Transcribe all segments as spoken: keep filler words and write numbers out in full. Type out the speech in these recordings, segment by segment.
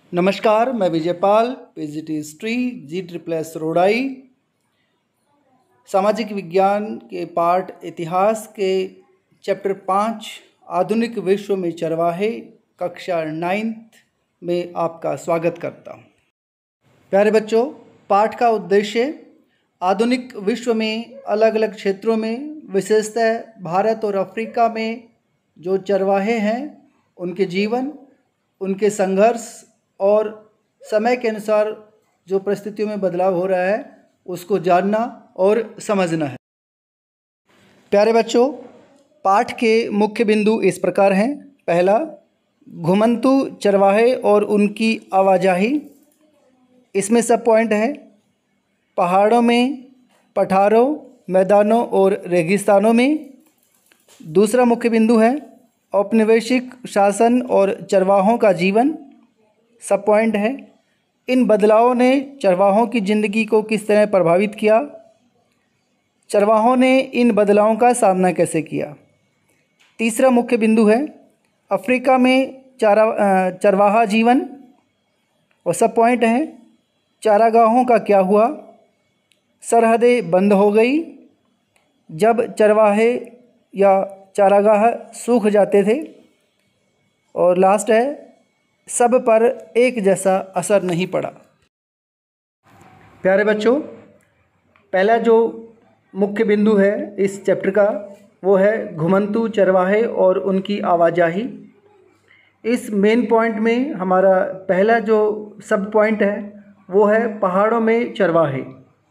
नमस्कार, मैं Vijaypal, PGT history, G triple S Rodai. सामाजिक विज्ञान के पाठ इतिहास के चैप्टर पाँच आधुनिक विश्व में चरवाहे कक्षा नाइन्थ में आपका स्वागत करता हूँ। प्यारे बच्चों, पाठ का उद्देश्य आधुनिक विश्व में अलग अलग क्षेत्रों में, विशेषतः भारत और अफ्रीका में जो चरवाहे हैं उनके जीवन, उनके संघर्ष और समय के अनुसार जो परिस्थितियों में बदलाव हो रहा है उसको जानना और समझना है। प्यारे बच्चों, पाठ के मुख्य बिंदु इस प्रकार हैं। पहला, घुमंतू चरवाहे और उनकी आवाजाही। इसमें सब पॉइंट है। पहाड़ों में, पठारों, मैदानों और रेगिस्तानों में। दूसरा मुख्य बिंदु है औपनिवेशिक शासन और चरवाहों का जीवन। सब पॉइंट है। इन बदलावों ने चरवाहों की ज़िंदगी को किस तरह प्रभावित किया, चरवाहों ने इन बदलावों का सामना कैसे किया। तीसरा मुख्य बिंदु है अफ्रीका में चारा चरवाहा जीवन और सब पॉइंट है चारागाहों का क्या हुआ, सरहदें बंद हो गई जब चरवाहे या चारागाह सूख जाते थे। और लास्ट है सब पर एक जैसा असर नहीं पड़ा। प्यारे बच्चों, पहला जो मुख्य बिंदु है इस चैप्टर का वो है घुमंतू चरवाहे और उनकी आवाजाही। इस मेन पॉइंट में हमारा पहला जो सब पॉइंट है वो है पहाड़ों में चरवाहे।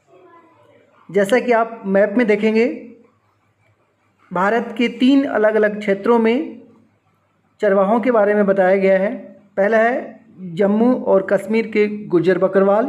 जैसा कि आप मैप में देखेंगे, भारत के तीन अलग अलग क्षेत्रों में चरवाहों के बारे में बताया गया है। पहला है जम्मू और कश्मीर के गुज्जर बकरवाल,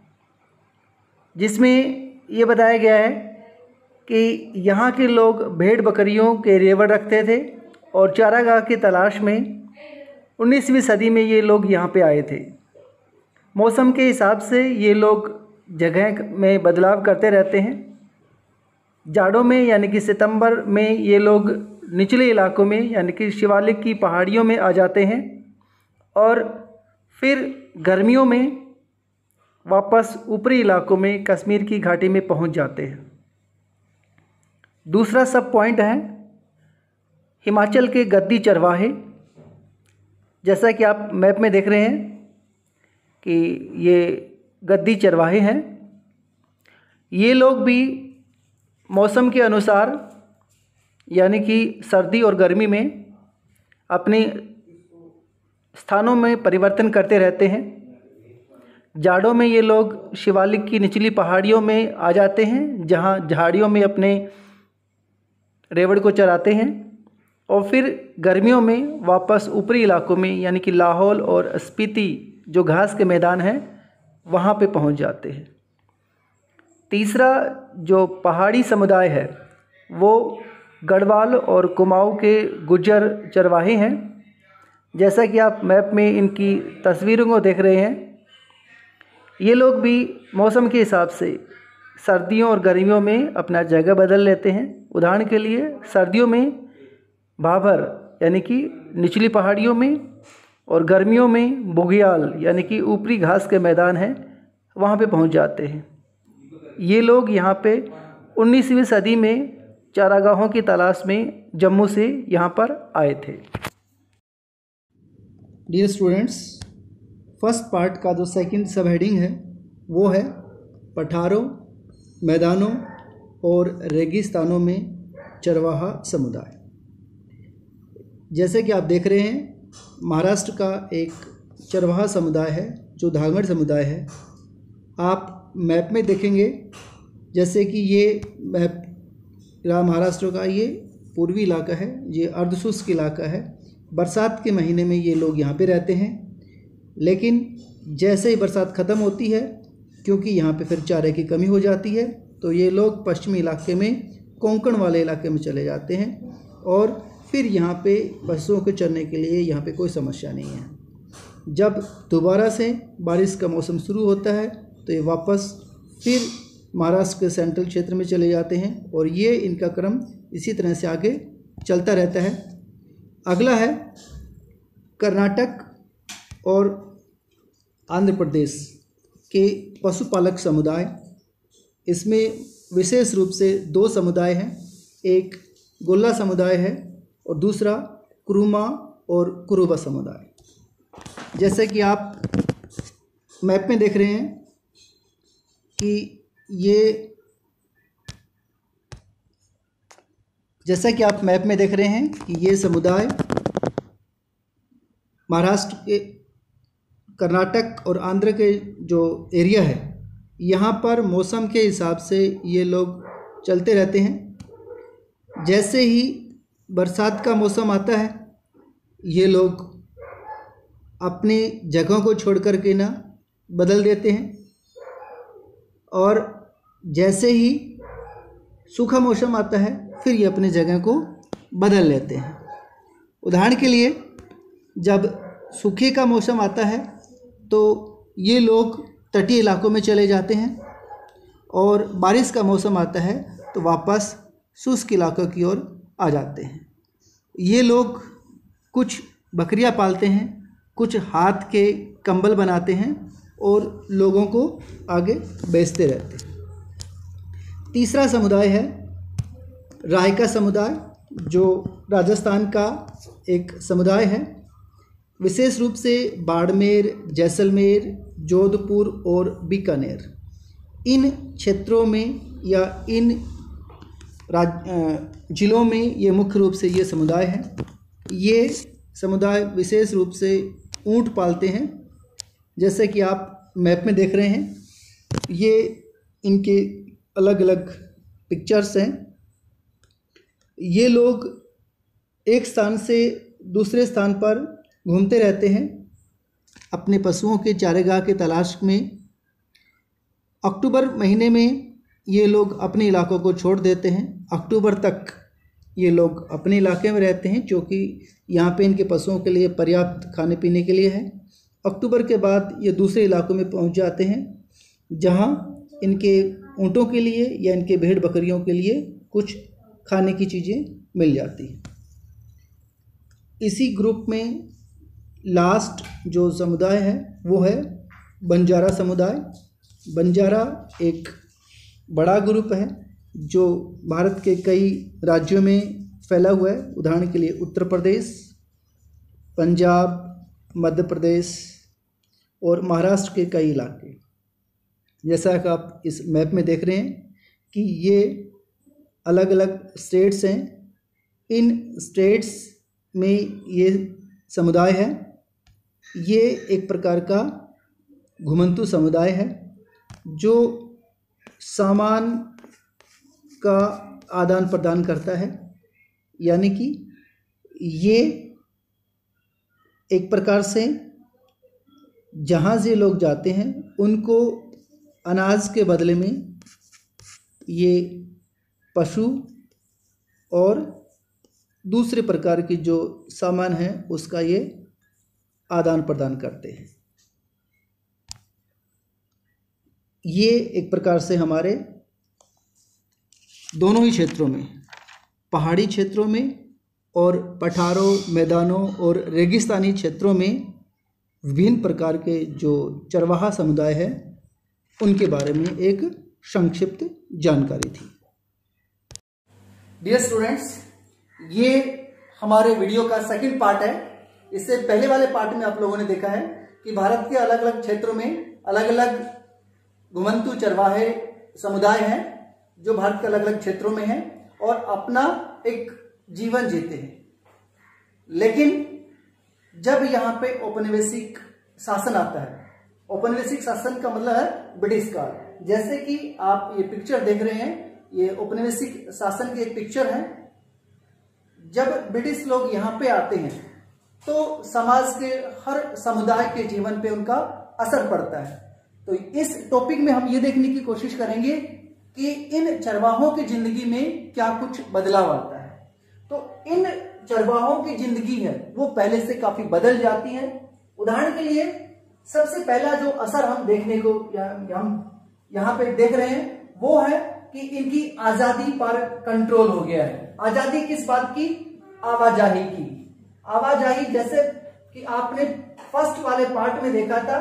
जिसमें ये बताया गया है कि यहाँ के लोग भेड़ बकरियों के रेवड़ रखते थे और चारागाह की तलाश में उन्नीसवीं सदी में ये लोग यहाँ पे आए थे। मौसम के हिसाब से ये लोग जगह में बदलाव करते रहते हैं। जाड़ों में यानी कि सितंबर में ये लोग निचले इलाकों में यानी कि शिवालिक की पहाड़ियों में आ जाते हैं और फिर गर्मियों में वापस ऊपरी इलाकों में कश्मीर की घाटी में पहुंच जाते हैं। दूसरा सब पॉइंट है हिमाचल के गद्दी चरवाहे। जैसा कि आप मैप में देख रहे हैं कि ये गद्दी चरवाहे हैं। ये लोग भी मौसम के अनुसार यानी कि सर्दी और गर्मी में अपने स्थानों में परिवर्तन करते रहते हैं। जाड़ों में ये लोग शिवालिक की निचली पहाड़ियों में आ जाते हैं जहाँ झाड़ियों में अपने रेवड़ को चराते हैं और फिर गर्मियों में वापस ऊपरी इलाकों में यानी कि लाहौल और स्पीति जो घास के मैदान हैं वहाँ पे पहुँच जाते हैं। तीसरा जो पहाड़ी समुदाय है वो गढ़वाल और कुमाऊं के गुज्जर चरवाहे हैं। जैसा कि आप मैप में इनकी तस्वीरों को देख रहे हैं, ये लोग भी मौसम के हिसाब से सर्दियों और गर्मियों में अपना जगह बदल लेते हैं। उदाहरण के लिए सर्दियों में भाभर यानी कि निचली पहाड़ियों में और गर्मियों में बुग्याल यानी कि ऊपरी घास के मैदान हैं वहाँ पे पहुँच जाते हैं। ये लोग यहाँ पे उन्नीसवीं सदी में चारागाहों की तलाश में जम्मू से यहाँ पर आए थे। डियर स्टूडेंट्स, फर्स्ट पार्ट का जो सेकंड सब हेडिंग है वो है पठारों, मैदानों और रेगिस्तानों में चरवाहा समुदाय। जैसे कि आप देख रहे हैं, महाराष्ट्र का एक चरवाहा समुदाय है जो धांगड़ समुदाय है। आप मैप में देखेंगे जैसे कि ये मैप महाराष्ट्र का ये पूर्वी इलाका है, ये अर्धशुष्क इलाका है। बरसात के महीने में ये लोग यहाँ पे रहते हैं, लेकिन जैसे ही बरसात ख़त्म होती है, क्योंकि यहाँ पे फिर चारे की कमी हो जाती है, तो ये लोग पश्चिमी इलाके में, कोंकण वाले इलाके में चले जाते हैं और फिर यहाँ पे पशुओं के चरने के लिए यहाँ पे कोई समस्या नहीं है। जब दोबारा से बारिश का मौसम शुरू होता है तो ये वापस फिर महाराष्ट्र के सेंट्रल क्षेत्र में चले जाते हैं और ये इनका क्रम इसी तरह से आगे चलता रहता है। अगला है कर्नाटक और आंध्र प्रदेश के पशुपालक समुदाय, इसमें विशेष रूप से दो समुदाय हैं, एक गोल्ला समुदाय है और दूसरा कुरुमा और कुरुबा समुदाय। जैसे कि आप मैप में देख रहे हैं कि ये जैसा कि आप मैप में देख रहे हैं कि ये समुदाय महाराष्ट्र के, कर्नाटक और आंध्र के जो एरिया है, यहाँ पर मौसम के हिसाब से ये लोग चलते रहते हैं। जैसे ही बरसात का मौसम आता है, ये लोग अपनी जगहों को छोड़ कर के ना बदल देते हैं, और जैसे ही सूखा मौसम आता है फिर ये अपनी जगह को बदल लेते हैं। उदाहरण के लिए, जब सूखे का मौसम आता है तो ये लोग तटीय इलाकों में चले जाते हैं, और बारिश का मौसम आता है तो वापस शुष्क इलाकों की ओर आ जाते हैं। ये लोग कुछ बकरियां पालते हैं, कुछ हाथ के कंबल बनाते हैं और लोगों को आगे बेचते रहते हैं। तीसरा समुदाय है रायका समुदाय, जो राजस्थान का एक समुदाय है। विशेष रूप से बाड़मेर, जैसलमेर, जोधपुर और बीकानेर, इन क्षेत्रों में या इन राज जिलों में ये मुख्य रूप से ये समुदाय है। ये समुदाय विशेष रूप से ऊंट पालते हैं। जैसे कि आप मैप में देख रहे हैं, ये इनके अलग अलग पिक्चर्स हैं। ये लोग एक स्थान से दूसरे स्थान पर घूमते रहते हैं अपने पशुओं के चारागाह की तलाश में। अक्टूबर महीने में ये लोग अपने इलाकों को छोड़ देते हैं। अक्टूबर तक ये लोग अपने इलाके में रहते हैं, क्योंकि यहाँ पे इनके पशुओं के लिए पर्याप्त खाने पीने के लिए है। अक्टूबर के बाद ये दूसरे इलाकों में पहुँच जाते हैं, जहाँ इनके ऊँटों के लिए या इनके भेड़ बकरियों के लिए कुछ खाने की चीज़ें मिल जाती हैं। इसी ग्रुप में लास्ट जो समुदाय है वो है बंजारा समुदाय। बंजारा एक बड़ा ग्रुप है जो भारत के कई राज्यों में फैला हुआ है। उदाहरण के लिए उत्तर प्रदेश, पंजाब, मध्य प्रदेश और महाराष्ट्र के कई इलाके। जैसा कि आप इस मैप में देख रहे हैं कि ये अलग अलग स्टेट्स हैं। इन स्टेट्स में ये समुदाय है। ये एक प्रकार का घुमंतू समुदाय है जो सामान का आदान प्रदान करता है, यानी कि ये एक प्रकार से जहाँ से लोग जाते हैं उनको अनाज के बदले में ये पशु और दूसरे प्रकार की जो सामान है उसका ये आदान प्रदान करते हैं। ये एक प्रकार से हमारे दोनों ही क्षेत्रों में, पहाड़ी क्षेत्रों में और पठारों, मैदानों और रेगिस्तानी क्षेत्रों में विभिन्न प्रकार के जो चरवाहा समुदाय है उनके बारे में एक संक्षिप्त जानकारी थी। डियर स्टूडेंट्स, ये हमारे वीडियो का सेकंड पार्ट है। इससे पहले वाले पार्ट में आप लोगों ने देखा है कि भारत के अलग अलग क्षेत्रों में अलग अलग घुमंतू चरवाहे समुदाय हैं जो भारत के अलग अलग क्षेत्रों में हैं और अपना एक जीवन जीते हैं। लेकिन जब यहाँ पे औपनिवेशिक शासन आता है, औपनिवेशिक शासन का मतलब है ब्रिटिश काल। जैसे कि आप ये पिक्चर देख रहे हैं, ये औपनिवेशिक शासन की एक पिक्चर है। जब ब्रिटिश लोग यहाँ पे आते हैं तो समाज के हर समुदाय के जीवन पे उनका असर पड़ता है। तो इस टॉपिक में हम ये देखने की कोशिश करेंगे कि इन चरवाहों की जिंदगी में क्या कुछ बदलाव आता है। तो इन चरवाहों की जिंदगी है वो पहले से काफी बदल जाती है। उदाहरण के लिए सबसे पहला जो असर हम देखने को या, हम यहाँ पे देख रहे हैं वो है कि इनकी आजादी पर कंट्रोल हो गया है। आजादी किस बात की? आवाजाही की। आवाजाही, जैसे कि आपने फर्स्ट वाले पार्ट में देखा था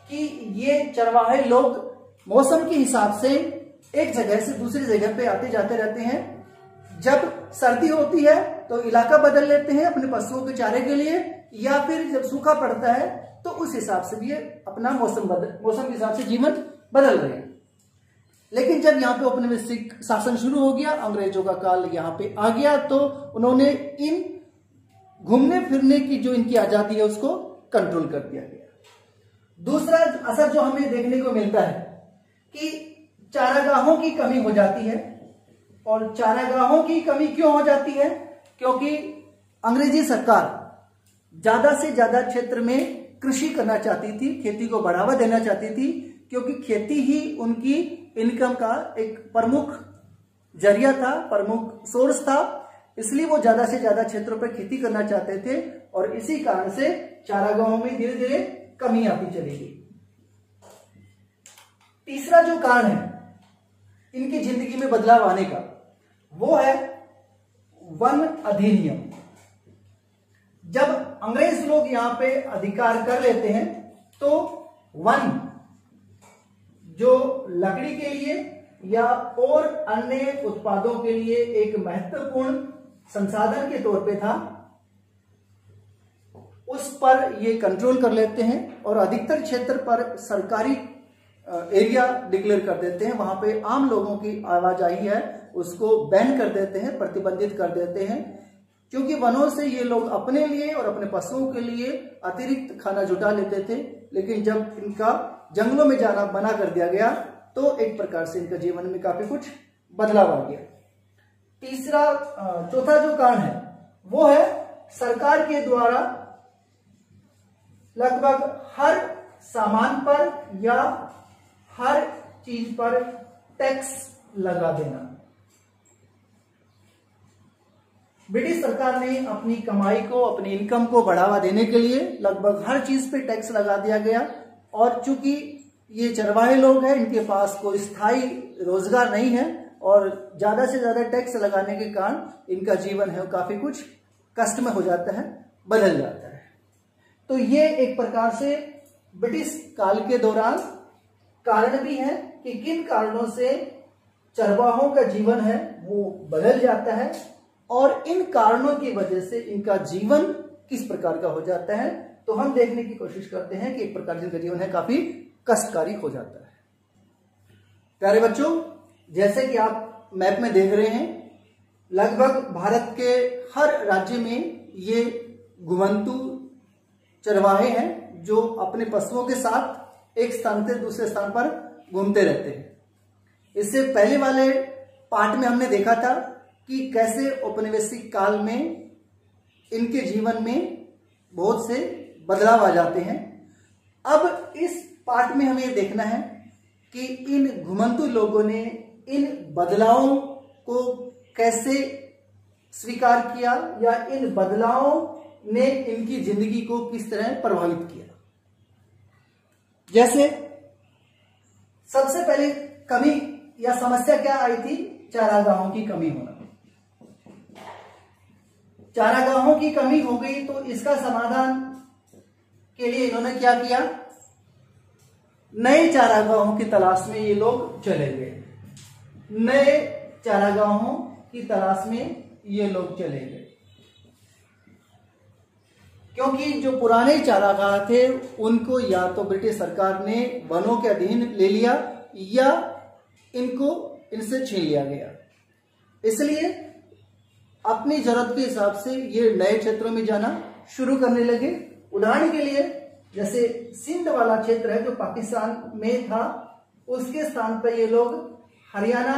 कि ये चरवाहे लोग मौसम के हिसाब से एक जगह से दूसरी जगह पे आते जाते रहते हैं। जब सर्दी होती है तो इलाका बदल लेते हैं अपने पशुओं के चारे के लिए, या फिर जब सूखा पड़ता है तो उस हिसाब से भी अपना मौसम बदल मौसम के हिसाब से जीवन बदल रहे हैं। लेकिन जब यहाँ पे औपनिवेशिक शासन शुरू हो गया, अंग्रेजों का काल यहाँ पे आ गया, तो उन्होंने इन घूमने फिरने की जो इनकी आजादी है उसको कंट्रोल कर दिया गया। दूसरा असर जो हमें देखने को मिलता है कि चारागाहों की कमी हो जाती है। और चारागाहों की कमी क्यों हो जाती है? क्योंकि अंग्रेजी सरकार ज्यादा से ज्यादा क्षेत्र में कृषि करना चाहती थी, खेती को बढ़ावा देना चाहती थी, क्योंकि खेती ही उनकी इनकम का एक प्रमुख जरिया था, प्रमुख सोर्स था। इसलिए वो ज्यादा से ज्यादा क्षेत्रों पर खेती करना चाहते थे और इसी कारण से चारागाहों में धीरे धीरे कमी आती चली गई। तीसरा जो कारण है इनकी जिंदगी में बदलाव आने का, वो है वन अधिनियम। जब अंग्रेज लोग यहां पे अधिकार कर लेते हैं तो वन जो लकड़ी के लिए या और अन्य उत्पादों के लिए एक महत्वपूर्ण संसाधन के तौर पे था, उस पर ये कंट्रोल कर लेते हैं और अधिकतर क्षेत्र पर सरकारी एरिया डिक्लेयर कर देते हैं। वहां पे आम लोगों की आवाजाही है उसको बैन कर देते हैं, प्रतिबंधित कर देते हैं, क्योंकि वनों से ये लोग अपने लिए और अपने पशुओं के लिए अतिरिक्त खाना जुटा लेते थे। लेकिन जब इनका जंगलों में जाना मना कर दिया गया तो एक प्रकार से इनका जीवन में काफी कुछ बदलाव आ गया। तीसरा चौथा जो कारण है वो है सरकार के द्वारा लगभग हर सामान पर या हर चीज पर टैक्स लगा देना। ब्रिटिश सरकार ने अपनी कमाई को, अपनी इनकम को बढ़ावा देने के लिए लगभग हर चीज पे टैक्स लगा दिया गया। और चूंकि ये चरवाहे लोग हैं, इनके पास कोई स्थायी रोजगार नहीं है और ज्यादा से ज्यादा टैक्स लगाने के कारण इनका जीवन है वो काफी कुछ कष्ट में हो जाता है, बदल जाता है। तो ये एक प्रकार से ब्रिटिश काल के दौरान कारण भी है कि किन कारणों से चरवाहों का जीवन है वो बदल जाता है और इन कारणों की वजह से इनका जीवन किस प्रकार का हो जाता है। तो हम देखने की कोशिश करते हैं कि एक प्रकार से इनका जीवन है काफी कष्टकारी हो जाता है। प्यारे बच्चों, जैसे कि आप मैप में देख रहे हैं, लगभग भारत के हर राज्य में ये घुमंतू चरवाहे हैं जो अपने पशुओं के साथ एक स्थान से दूसरे स्थान पर घूमते रहते हैं। इससे पहले वाले पार्ट में हमने देखा था कि कैसे औपनिवेशिक काल में इनके जीवन में बहुत से बदलाव आ जाते हैं। अब इस पार्ट में हमें यह देखना है कि इन घुमंतू लोगों ने इन बदलावों को कैसे स्वीकार किया या इन बदलावों ने इनकी जिंदगी को किस तरह प्रभावित किया। जैसे सबसे पहले कमी या समस्या क्या आई थी? चारागाहों की कमी होना। चारागाहों की कमी हो गई तो इसका समाधान के लिए इन्होंने क्या किया? नए चारागाहों की तलाश में ये लोग चले गए। नए चारागाहों की तलाश में ये लोग चले गए, क्योंकि जो पुराने चारागाह थे उनको या तो ब्रिटिश सरकार ने वनों के अधीन ले लिया या इनको इनसे छीन लिया गया। इसलिए अपनी जरूरत के हिसाब से ये नए क्षेत्रों में जाना शुरू करने लगे। उदाहरण के लिए जैसे सिंध वाला क्षेत्र है जो पाकिस्तान में था, उसके स्थान पर ये लोग हरियाणा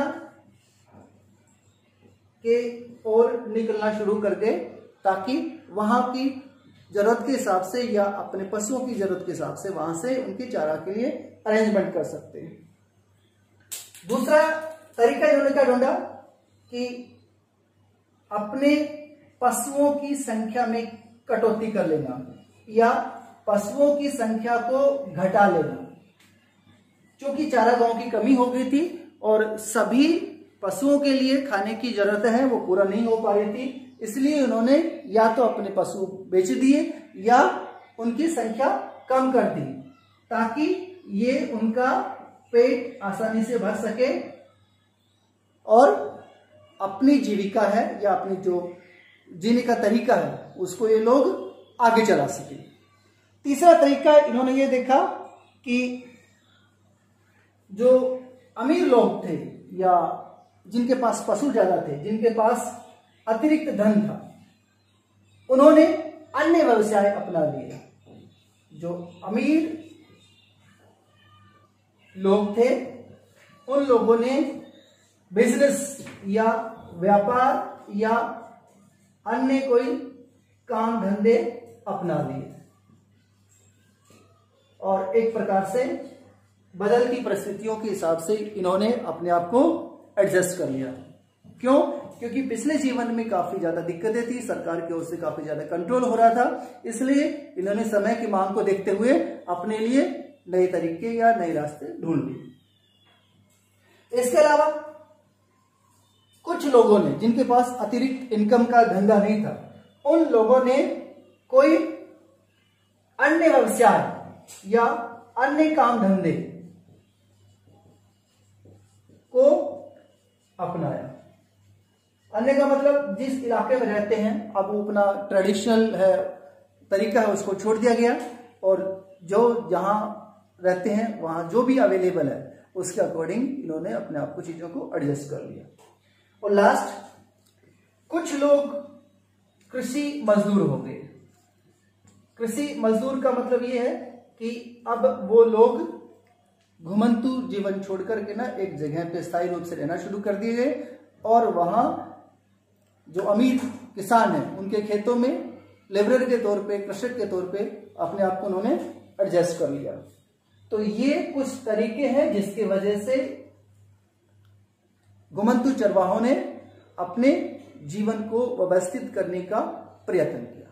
के ओर निकलना शुरू कर गए ताकि वहां की जरूरत के हिसाब से या अपने पशुओं की जरूरत के हिसाब से वहां से उनके चारा के लिए अरेंजमेंट कर सकते हैं। दूसरा तरीका इन्होंने क्या ढूंढा कि अपने पशुओं की संख्या में कटौती कर लेना या पशुओं की संख्या को घटा लेना। क्योंकि चारागाहों की कमी हो गई थी और सभी पशुओं के लिए खाने की जरूरत है वो पूरा नहीं हो पा रही थी, इसलिए उन्होंने या तो अपने पशु बेच दिए या उनकी संख्या कम कर दी। ताकि ये उनका पेट आसानी से भर सके और अपनी जीविका है या अपनी जो जीने का तरीका है उसको ये लोग आगे चला सके। तीसरा तरीका इन्होंने ये देखा कि जो अमीर लोग थे या जिनके पास पशु ज्यादा थे, जिनके पास अतिरिक्त धन था, उन्होंने अन्य व्यवसाय अपना लिए। जो अमीर लोग थे उन लोगों ने बिजनेस या व्यापार या अन्य कोई काम धंधे अपना लिए और एक प्रकार से बदलती परिस्थितियों के हिसाब से इन्होंने अपने आप को एडजस्ट कर लिया। क्यों? क्योंकि पिछले जीवन में काफी ज्यादा दिक्कतें थी, सरकार की ओर से काफी ज्यादा कंट्रोल हो रहा था, इसलिए इन्होंने समय की मांग को देखते हुए अपने लिए नए तरीके या नए रास्ते ढूंढ लिए। इसके अलावा कुछ लोगों ने, जिनके पास अतिरिक्त इनकम का धंधा नहीं था, उन लोगों ने कोई अन्य व्यवसाय या अन्य काम धंधे को अपनाया। अन्य का मतलब जिस इलाके में रहते हैं अब वो अपना ट्रेडिशनल है तरीका है उसको छोड़ दिया गया और जो जहां रहते हैं वहां जो भी अवेलेबल है उसके अकॉर्डिंग इन्होंने अपने आप को चीजों को एडजस्ट कर लिया। और लास्ट, कुछ लोग कृषि मजदूर हो गए। कृषि मजदूर का मतलब ये है कि अब वो लोग घुमंतु जीवन छोड़ करके ना एक जगह पे स्थायी रूप से रहना शुरू कर दिए गए और वहां जो अमीर किसान हैं उनके खेतों में लेबरर के तौर पे, कृषक के तौर पे अपने आप को उन्होंने एडजस्ट कर लिया। तो ये कुछ तरीके हैं जिसकी वजह से घुमंतु चरवाहों ने अपने जीवन को व्यवस्थित करने का प्रयत्न किया।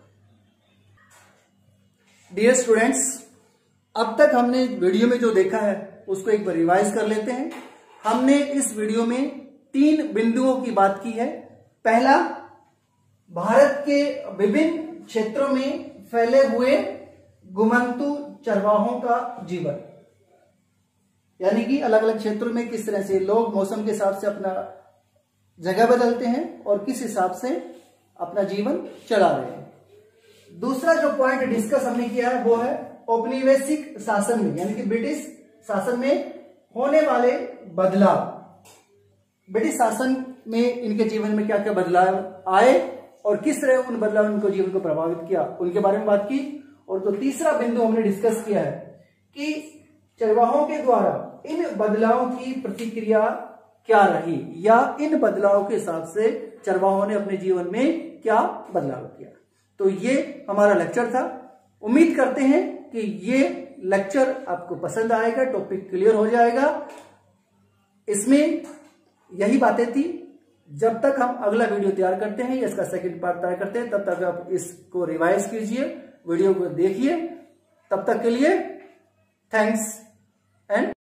डियर स्टूडेंट्स, अब तक हमने वीडियो में जो देखा है उसको एक बार रिवाइज कर लेते हैं। हमने इस वीडियो में तीन बिंदुओं की बात की है। पहला, भारत के विभिन्न क्षेत्रों में फैले हुए घुमंतु चरवाहों का जीवन, यानी कि अलग अलग क्षेत्रों में किस तरह से लोग मौसम के हिसाब से अपना जगह बदलते हैं और किस हिसाब से अपना जीवन चला रहे हैं। दूसरा जो पॉइंट डिस्कस हमने किया है वो है औपनिवेशिक शासन में, यानी कि ब्रिटिश शासन में होने वाले बदलाव। ब्रिटिश शासन में इनके जीवन में क्या क्या बदलाव आए और किस तरह उन बदलाव उनको जीवन को प्रभावित किया, उनके बारे में बात की। और जो तीसरा बिंदु हमने डिस्कस किया है कि चरवाहों के द्वारा इन बदलावों की प्रतिक्रिया क्या रही या इन बदलावों के हिसाब से चरवाहों ने अपने जीवन में क्या बदलाव किया। तो ये हमारा लेक्चर था। उम्मीद करते हैं कि ये लेक्चर आपको पसंद आएगा, टॉपिक क्लियर हो जाएगा। इसमें यही बातें थी। जब तक हम अगला वीडियो तैयार करते हैं या इसका सेकंड पार्ट तैयार करते हैं तब तक आप इसको रिवाइज कीजिए, वीडियो को देखिए। तब तक के लिए थैंक्स।